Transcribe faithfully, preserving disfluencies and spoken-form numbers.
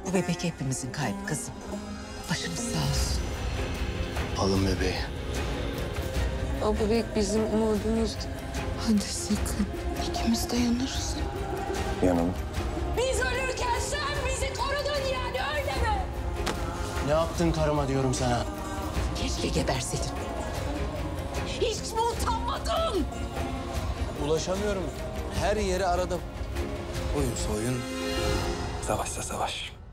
Bu bebek hepimizin kaybı kızım. Başımız sağ olsun. Alın bebeği. O bebek bizim umudumuzdu. Hadi sakın. İkimiz de yanarız. Yanalım. Biz ölürken sen bizi korudun yani, öyle mi? Ne yaptın karıma diyorum sana. Keşke geberseydin. Hiç mi utanmadın? Ulaşamıyorum. Her yeri aradım. Oyunsa oyun, savaşsa savaş.